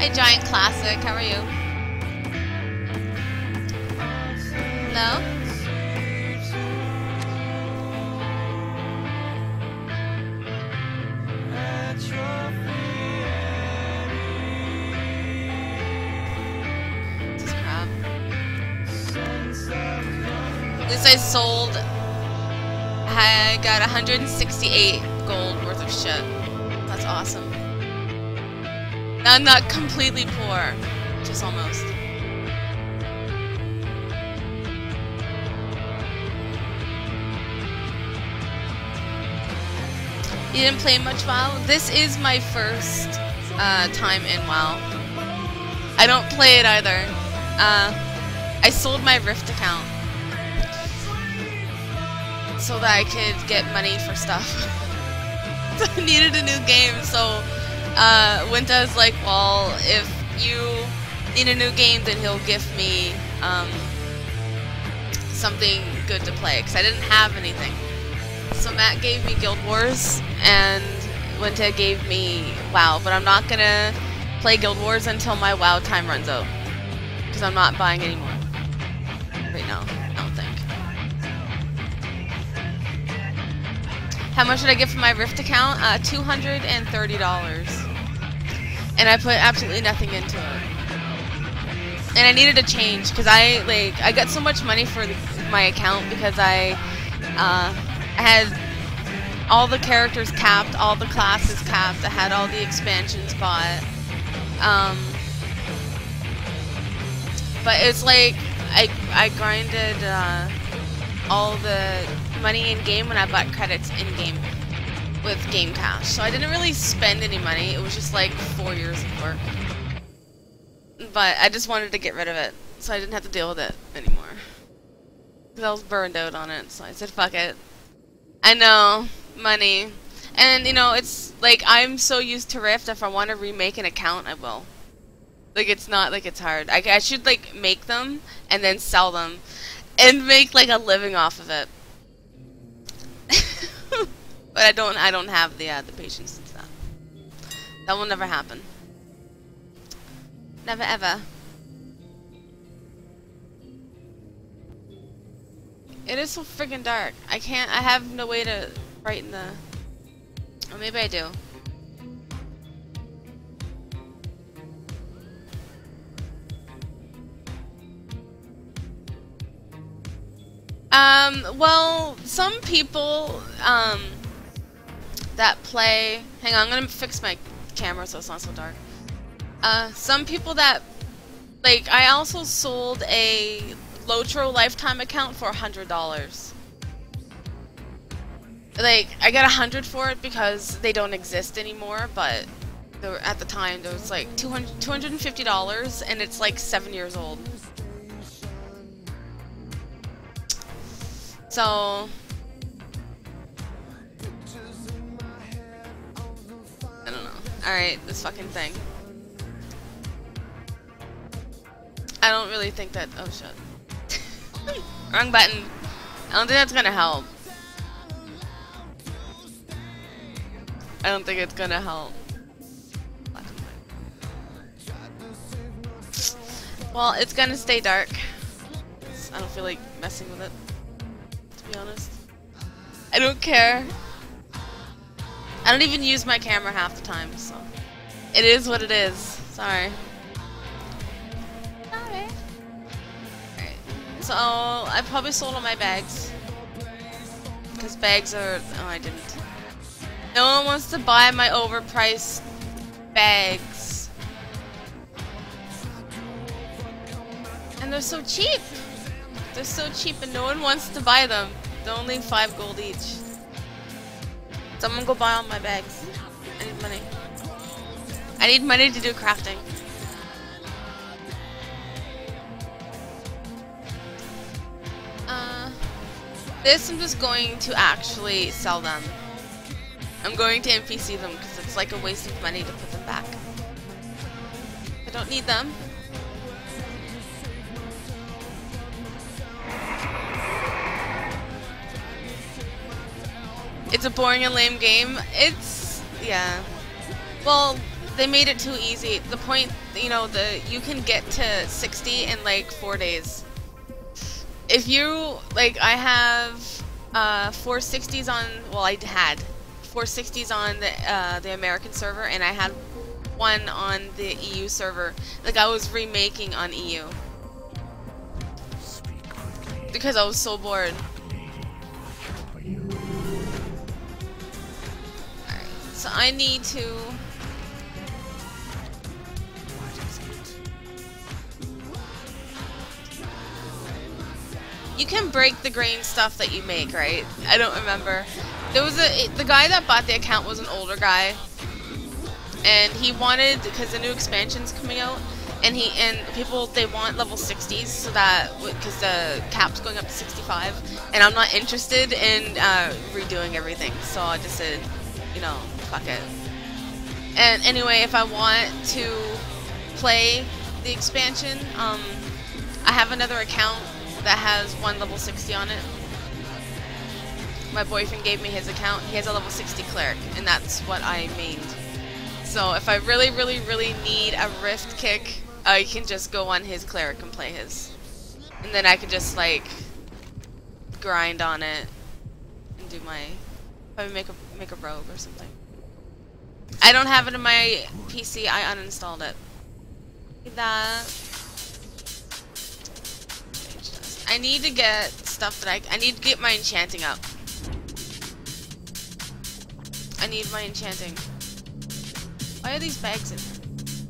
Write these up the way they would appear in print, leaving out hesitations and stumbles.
Hey, Giant Classic, how are you? Hello? This is crap. At least I sold. I got 168 gold worth of shit. That's awesome. Now I'm not completely poor, just almost. You didn't play much WoW? This is my first time in WoW. I don't play it either. I sold my Rift account so that I could get money for stuff. So I needed a new game, so Winta's like, well, if you need a new game, then he'll give me something good to play, because I didn't have anything. So Matt gave me Guild Wars, and Winta gave me WoW, but I'm not gonna play Guild Wars until my WoW time runs out, because I'm not buying any more right now, I don't think. How much did I get for my Rift account? $230. And I put absolutely nothing into it. And I needed a change, because I got so much money for my account because I had all the characters capped, all the classes capped, I had all the expansions bought. But it's like I grinded all the money in game when I bought credits in game with Game Cash. So I didn't really spend any money. It was just like 4 years of work. But I just wanted to get rid of it, so I didn't have to deal with it anymore. Because I was burned out on it, so I said fuck it. I know, money. And you know, it's like I'm so used to Rift, if I want to remake an account, I will. Like, it's not like it's hard. I should like make them and then sell them and make like a living off of it. But I don't have the patience and stuff. That will never happen. Never ever. It is so friggin' dark. I have no way to brighten the... Or maybe I do. Well, some people, that play... Hang on, I'm gonna fix my camera so it's not so dark. Some people that... Like, I also sold a Lotro lifetime account for $100. Like, I got 100 for it because they don't exist anymore, but they were, at the time there was like $250 and it's like 7 years old. So I don't know. Alright, this fucking thing. I don't really think that... Oh shit. Wrong button. I don't think that's gonna help. I don't think it's gonna help. Well, it's gonna stay dark. I don't feel like messing with it, to be honest. I don't care. I don't even use my camera half the time, so... It is what it is. Sorry. Sorry. Alright. So, I probably sold all my bags. Because bags are... Oh, I didn't. No one wants to buy my overpriced bags. And they're so cheap! They're so cheap and no one wants to buy them. They're only 5 gold each. Someone go buy all my bags. I need money. I need money to do crafting. This I'm just going to actually sell them. I'm going to NPC them because it's like a waste of money to put them back. I don't need them. It's a boring and lame game. It's... yeah. Well, They made it too easy. The point, you know, you can get to 60 in like 4 days. If you, like, I have 460s on, well, I had 460s on the American server, and I had one on the EU server. Like, I was remaking on EU. Because I was so bored. Alright, so I need to... You can break the grain stuff that you make, right? I don't remember. There was the guy that bought the account was an older guy, and he wanted, because the new expansion's coming out, and people, they want level 60s, so that, because the cap's going up to 65, and I'm not interested in redoing everything, so I just said, you know, fuck it. And anyway, if I want to play the expansion, I have another account that has one level 60 on it. My boyfriend gave me his account. He has a level 60 cleric, and that's what I mained. So if I really, really, really need a rift kick, I can just go on his cleric and play his. And then I can just, like, grind on it and do my... Probably make a rogue or something. I don't have it in my PC. I uninstalled it. That... I need to get stuff that I need to get my enchanting up. I need my enchanting. Why are these bags in here?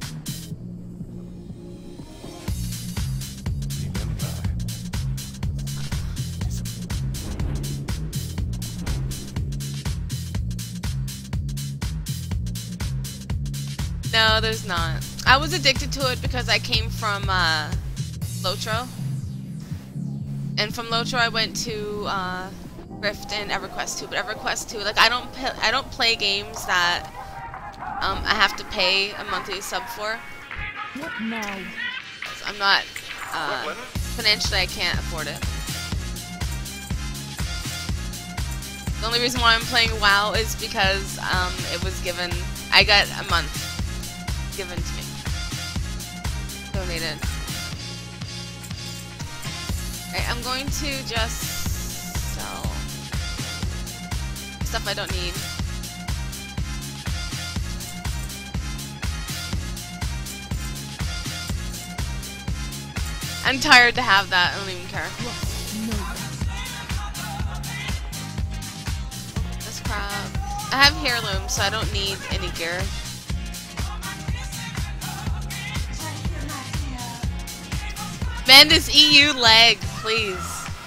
No, there's not. I was addicted to it because I came from Lotro. And from Lotro I went to Rift and EverQuest 2, but EverQuest 2, like I don't play games that I have to pay a monthly sub for. What now? I'm not financially, I can't afford it. The only reason why I'm playing WoW is because it was given, I got a month given to me, donated. I'm going to just sell stuff I don't need. I'm tired to have that. I don't even care. This crap. I have heirloom, so I don't need any gear. Man, this EU lag, please.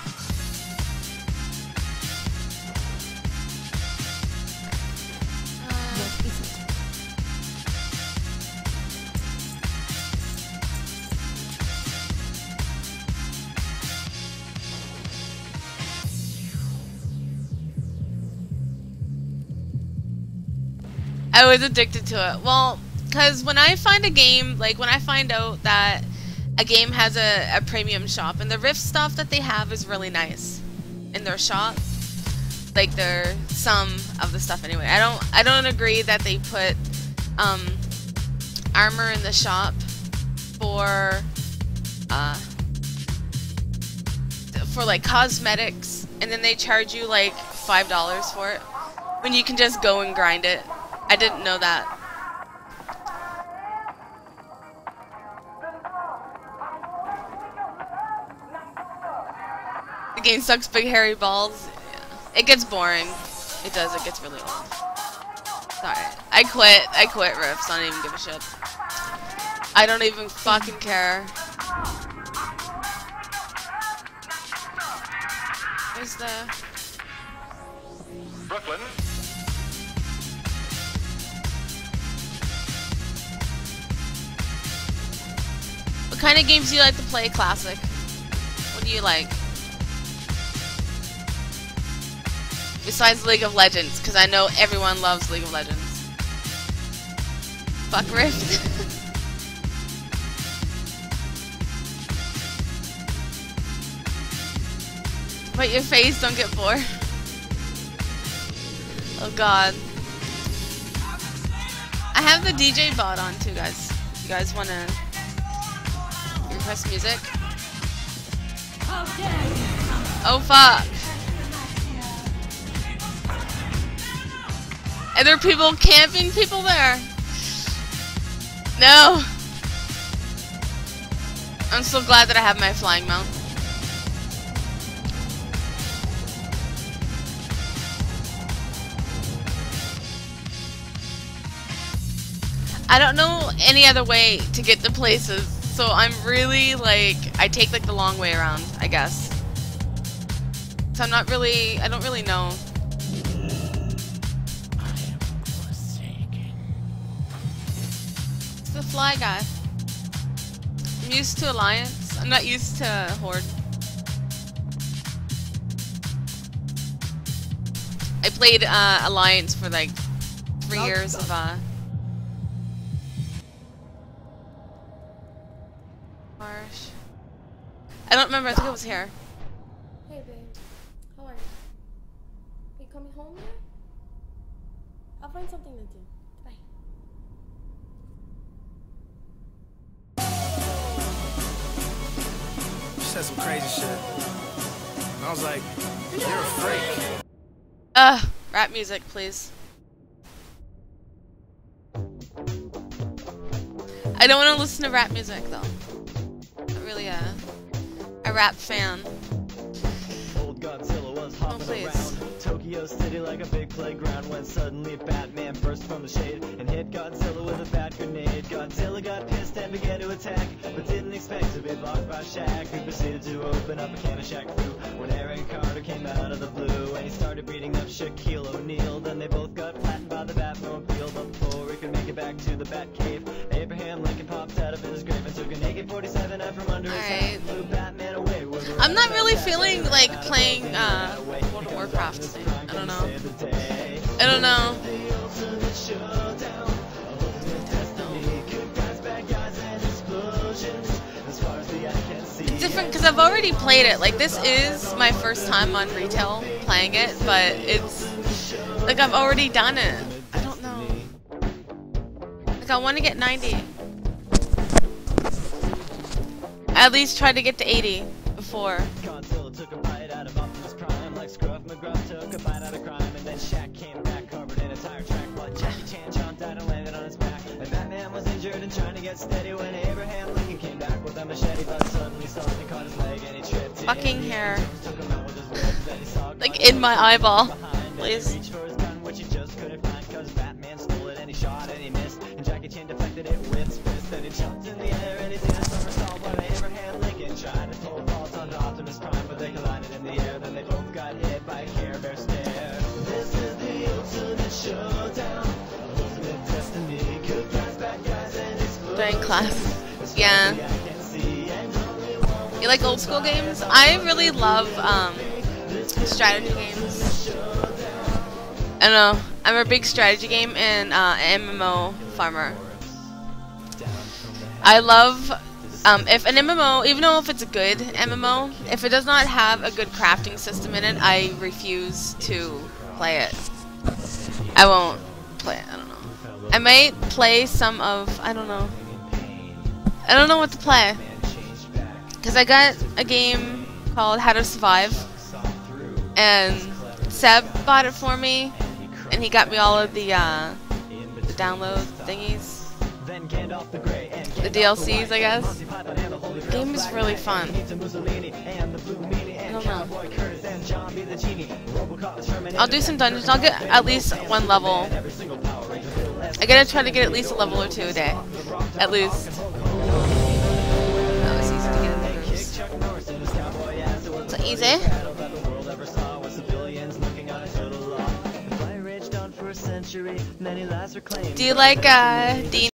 I was addicted to it. Well, because when I find a game, like when I find out that a game has a premium shop, and the Rift stuff that they have is really nice in their shop. Like some of the stuff anyway. I don't agree that they put armor in the shop for like cosmetics, and then they charge you like $5 for it when you can just go and grind it. I didn't know that. The game sucks big hairy balls. Yeah. It gets boring. It does, it gets really old. Sorry. I quit Rifts. I don't even give a shit. I don't even fucking care. Where's the... Brooklyn. What kind of games do you like to play, Classic? What do you like? Besides League of Legends, because I know everyone loves League of Legends. Fuck Rift. But your face, don't get bored. Oh god. I have the DJ bot on too, guys. If you guys wanna request music. Oh fuck. And there are people camping people there. No. I'm so glad that I have my flying mount. I don't know any other way to get to places, so I'm really like, I take like the long way around, I guess. So I don't really know. It's the fly guy. I'm used to Alliance. I'm not used to Horde. I played Alliance for like 3 years of Marsh. I don't remember, I think it was here. Hey babe, how are you? Are you coming home yet? I'll find something to do. Bye. She said some crazy shit. And I was like, you're a freak. Rap music, please. I don't want to listen to rap music though. Not really a rap fan. Old Godzilla was hopping around Tokyo City like a big playground when suddenly Batman burst from the shade and hit Godzilla with a bat grenade. Godzilla got pissed and began to attack, but didn't expect to be blocked by Shaq, who proceeded to open up a can of Shaq Fu when Aaron Carter came out of the blue and he started beating up Shaquille O'Neal. Then they both got flattened by the Batmobile, but before we could make it back to the Batcave, Abraham Lincoln popped out of his grave and took an AK-47 out from under his hat and flew Batman away with a I'm not really feeling like playing World of Warcraft today. I don't know. I don't know. It's different because I've already played it. Like, this is my first time on retail playing it, but it's like I've already done it. I don't know. Like, I want to get 90. At least try to get to 80 before. Godzilla took a bite out of Optimus Prime, like Scruff McGruff took a bite out of crime, and then Shaq came back covered in a tire track, but Jackie Chan jumped out and landed on his back, and Batman was injured and trying to get steady when Abraham Lincoln came back with a machete, but suddenly something caught his leg and he tripped. Fucking hair. Took him out with his ribs, then he saw Like, in my eyeball. behind, Please. and he reached for his gun, which he just couldn't find, cause Batman stole it and he shot and he missed, and Jackie Chan deflected it with his fist, then he jumped in the air and he did a somersault, but Abraham Lincoln tried to pull balls onto Optimus Prime, but they collided in the air, then they both got hit by a Care Bear stare. This is the ultimate showdown, ultimate destiny, good guys, bad guys, and explosions. During class. Yeah. You like old school games? I really love strategy games. I don't know. I'm a big strategy game and MMO farmer. I love if an MMO, even though if it's a good MMO, if it does not have a good crafting system in it, I refuse to play it. I won't play it. I don't know. I might play some of, I don't know. I don't know what to play. Because I got a game called How to Survive, and Seb bought it for me, and he got me all of the download thingies. The DLCs, I guess. The game is really fun. I don't know. I'll do some dungeons. I'll get at least one level. I gotta try to get at least a level or 2 a day. At least. That was easy to get in the groups. So easy. Do you like D